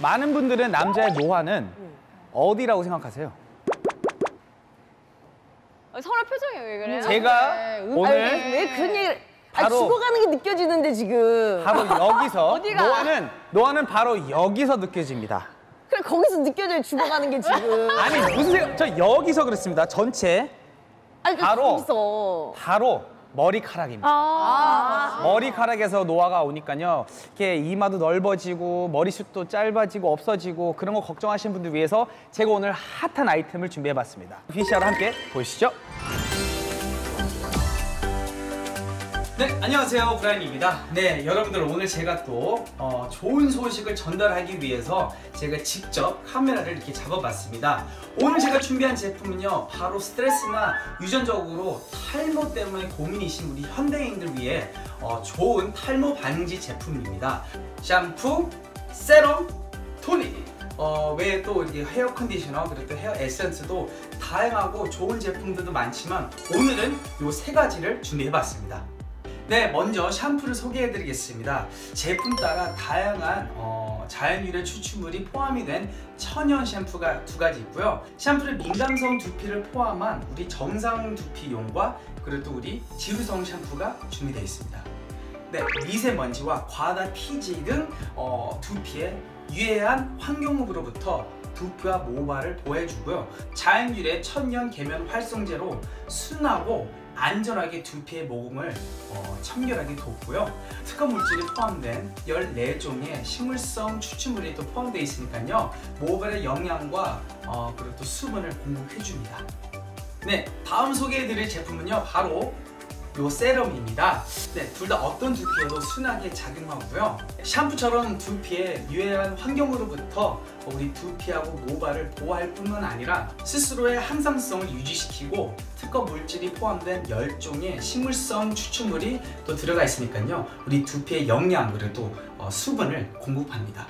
많은 분들은 남자의 노화는 어디라고 생각하세요? 서로 표정이 왜 그래요? 제가 오늘 왜 그런 얘기를 바로 죽어가는 게 느껴지는데 지금. 바로 여기서 어디가? 노화는 바로 여기서 느껴집니다. 그래 거기서 느껴져요 죽어가는 게 지금. 아니 무슨 생각? 저 여기서 그랬습니다. 전체 아니, 거기서. 바로 머리카락입니다. 머리카락에서 노화가 오니까요. 이렇게 이마도 넓어지고 머리숱도 짧아지고 없어지고 그런 거 걱정하시는 분들 위해서 제가 오늘 핫한 아이템을 준비해봤습니다. VCR로 함께 보시죠. 네, 안녕하세요. 브라이언입니다. 네, 여러분들 오늘 제가 또 좋은 소식을 전달하기 위해서 제가 직접 카메라를 이렇게 잡아봤습니다. 오늘 제가 준비한 제품은요, 바로 스트레스나 유전적으로 탈모 때문에 고민이신 우리 현대인들 위해 좋은 탈모 방지 제품입니다. 샴푸, 세럼, 토닉. 외에 또 이렇게 헤어 컨디셔너 그리고 또 헤어 에센스도 다양하고 좋은 제품들도 많지만 오늘은 이 세 가지를 준비해봤습니다. 네, 먼저 샴푸를 소개해드리겠습니다. 제품 따라 다양한 자연 유래 추출물이 포함이 된 천연 샴푸가 두 가지 있고요. 샴푸를 민감성 두피를 포함한 우리 정상 두피용과 그리고 또 우리 지루성 샴푸가 준비되어 있습니다. 네, 미세먼지와 과다 피지 등 두피에 유해한 환경물로부터 두피와 모발을 보호해주고요. 자연 유래 천연 계면 활성제로 순하고 안전하게 두피의 모공을 청결하게 돕고요. 특허 물질이 포함된 14종의 식물성 추출물이 또 포함되어 있으니까요. 모발의 영양과 그리고 또 수분을 공급해줍니다. 네, 다음 소개해드릴 제품은요. 바로 요 세럼입니다. 네, 둘 다 어떤 두피에도 순하게 작용하고요. 샴푸처럼 두피에 유해한 환경으로부터 우리 두피하고 모발을 보호할 뿐만 아니라 스스로의 항상성을 유지시키고 특허 물질이 포함된 10종의 식물성 추출물이 또 들어가 있으니까요. 우리 두피의 영양 그리고 또 수분을 공급합니다.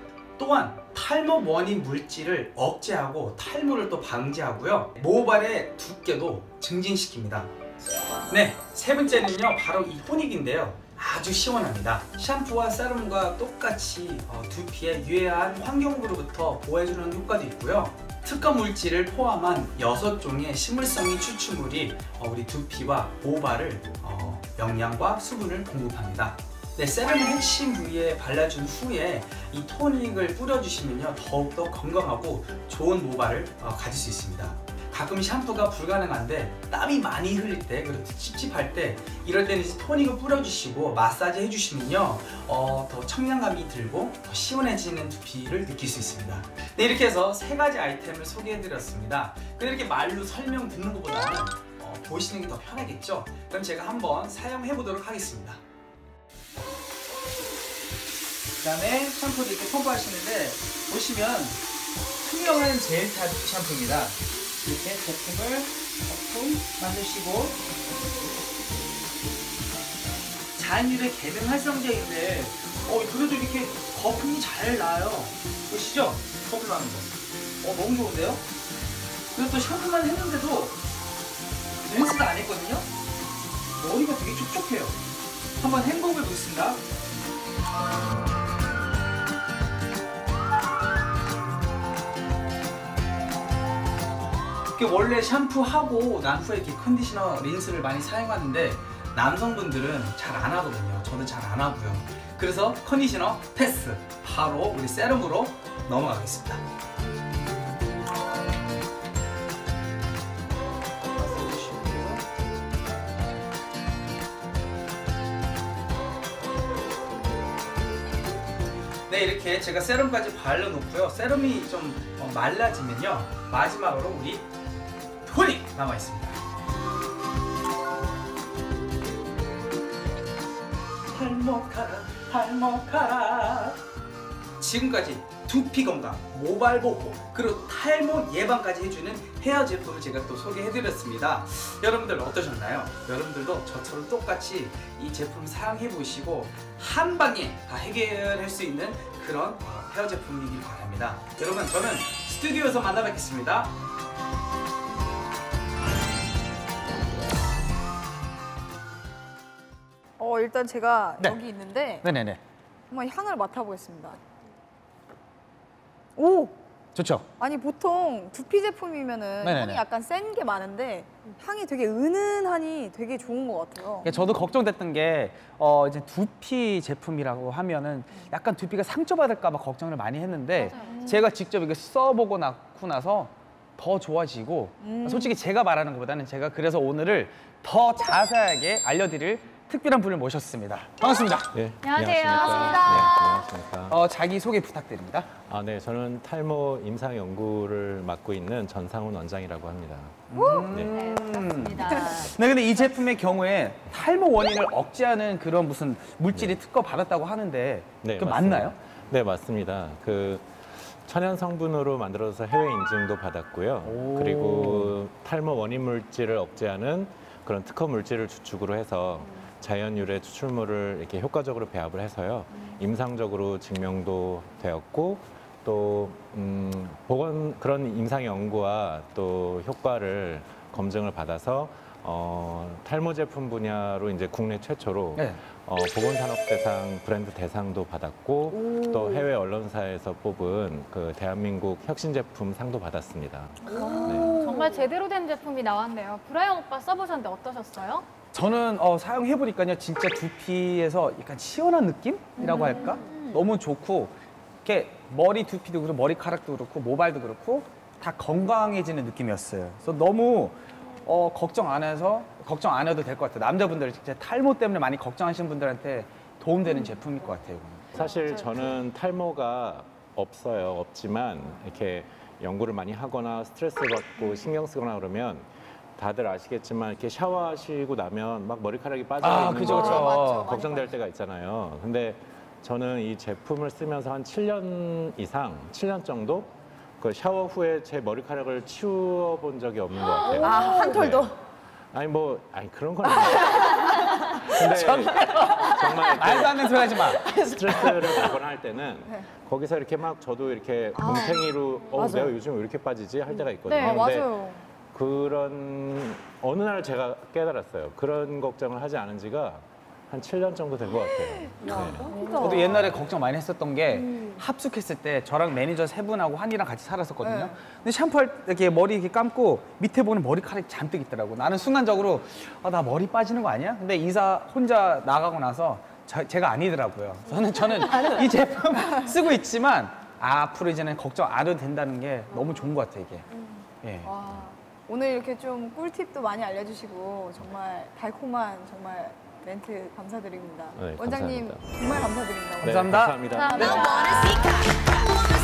또한 탈모 원인 물질을 억제하고 탈모를 또 방지하고요. 모발의 두께도 증진시킵니다. 네, 세 번째는요 바로 이 토닉인데요. 아주 시원합니다. 샴푸와 세럼과 똑같이 두피에 유해한 환경으로부터 보호해주는 효과도 있고요. 특허 물질을 포함한 6종의 식물성인 추출물이 우리 두피와 모발을 영양과 수분을 공급합니다. 네, 세럼의 핵심 부위에 발라준 후에 이 토닉을 뿌려주시면요 더욱더 건강하고 좋은 모발을 가질 수 있습니다. 가끔 샴푸가 불가능한데 땀이 많이 흘릴 때 그리고 찝찝할 때 이럴 때는 이제 토닉을 뿌려주시고 마사지 해주시면요 더 청량감이 들고 더 시원해지는 두피를 느낄 수 있습니다. 네, 이렇게 해서 세 가지 아이템을 소개해드렸습니다. 근데 이렇게 말로 설명 듣는 것보다는 보시는 게 더 편하겠죠? 그럼 제가 한번 사용해보도록 하겠습니다. 그 다음에 샴푸를 이렇게 펌프하시는데 보시면 투명한 젤 타입 샴푸입니다. 이렇게 제품을 거품 만드시고 자연유래 계면 활성제인데 그래도 이렇게 거품이 잘 나요. 보시죠? 거품 나는 거. 너무 좋은데요? 그리고 또 샴푸만 했는데도 린스도 안 했거든요? 머리가 되게 촉촉해요. 한번 헹궈 보겠습니다. 원래 샴푸하고 난 후에 이렇게 컨디셔너, 린스를 많이 사용하는데 남성분들은 잘 안 하거든요. 저는 잘 안 하고요. 그래서 컨디셔너 패스! 바로 우리 세럼으로 넘어가겠습니다. 네, 이렇게 제가 세럼까지 발라놓고요. 세럼이 좀 말라지면요. 마지막으로 우리 토닉 남아있습니다. 탈모카라 지금까지 두피 건강, 모발 보호, 그리고 탈모 예방까지 해주는 헤어 제품을 제가 또 소개해드렸습니다. 여러분들 어떠셨나요? 여러분들도 저처럼 똑같이 이 제품 사용해보시고 한 방에 다 해결할 수 있는 그런 헤어 제품이길 바랍니다. 여러분, 저는 스튜디오에서 만나 뵙겠습니다. 일단 제가 네. 여기 있는데 네네네. 한번 향을 맡아보겠습니다. 오! 좋죠? 아니 보통 두피 제품이면은 네네네. 향이 약간 센 게 많은데 향이 되게 은은하니 되게 좋은 것 같아요. 저도 걱정됐던 게 이제 두피 제품이라고 하면은 약간 두피가 상처받을까 봐 걱정을 많이 했는데 제가 직접 이거 써보고 나서 더 좋아지고 솔직히 제가 말하는 것보다는 제가 그래서 오늘을 더 자세하게 알려드릴 특별한 분을 모셨습니다. 반갑습니다. 네, 안녕하세요. 안녕하십니까. 네, 안녕하십니까. 자기 소개 부탁드립니다. 네, 저는 탈모 임상 연구를 맡고 있는 전상훈 원장이라고 합니다. 네. 네, 근데 이 제품의 경우에 탈모 원인을 억제하는 그런 무슨 물질이 특허 받았다고 하는데 네, 그 맞습니다. 맞나요? 네, 맞습니다. 그 천연 성분으로 만들어서 해외 인증도 받았고요. 오. 그리고 탈모 원인 물질을 억제하는 그런 특허 물질을 주축으로 해서 자연 유래 추출물을 이렇게 효과적으로 배합을 해서요. 임상적으로 증명도 되었고 또 그런 임상 연구와 또 효과를 검증을 받아서 탈모 제품 분야로 이제 국내 최초로 네. 보건산업대상 브랜드 대상도 받았고 또 해외 언론사에서 뽑은 그 대한민국 혁신 제품 상도 받았습니다. 네. 정말 제대로 된 제품이 나왔네요. 브라이언 오빠 써보셨는데 어떠셨어요? 저는 사용해보니까요 진짜 두피에서 약간 시원한 느낌이라고 할까? 너무 좋고 이렇게 머리 두피도 그렇고 머리카락도 그렇고 모발도 그렇고 다 건강해지는 느낌이었어요. 그래서 너무 걱정 안 해도 될 것 같아요. 남자분들 진짜 탈모 때문에 많이 걱정하시는 분들한테 도움되는 제품일 것 같아요. 이거는. 사실 저는 탈모가 없지만 이렇게 연구를 많이 하거나 스트레스 받고 신경 쓰거나 그러면 다들 아시겠지만 이렇게 샤워하시고 나면 막 머리카락이 빠져 있는 그죠, 거 그죠. 맞죠. 걱정될 때가 있잖아요. 근데 저는 이 제품을 쓰면서 한 7년 정도 그 샤워 후에 제 머리카락을 치워본 적이 없는 것 같아요. 한 털도. 네. 아니 그런 건 아니에요. 근데 정말 말도 안 되는 소리 하지 마. 스트레스를 받거나 할 때는 거기서 이렇게 막 저도 이렇게 뭉탱이로 내가 요즘 왜 이렇게 빠지지 할 때가 있거든요. 네, 근데 맞아요. 그런 어느 날 제가 깨달았어요. 그런 걱정을 하지 않은 지가 한 7년 정도 된 것 같아요. 네. 저도 옛날에 걱정 많이 했었던 게 합숙했을 때 저랑 매니저 세 분하고 한이랑 같이 살았었거든요. 네. 근데 샴푸할 때 이렇게 머리 이렇게 감고 밑에 보는 머리카락이 잔뜩 있더라고. 나는 순간적으로 나 머리 빠지는 거 아니야? 근데 이사 혼자 나가고 나서 제가 아니더라고요. 저는 이 제품 쓰고 있지만 앞으로 이제는 걱정 안 해도 된다는 게 너무 좋은 것 같아요, 이게. 예. 와, 오늘 이렇게 좀 꿀팁도 많이 알려주시고 정말 달콤한 정말 멘트 감사드립니다. 네, 원장님 감사합니다. 정말 감사드립니다. 네, 감사합니다. 감사합니다. 감사합니다.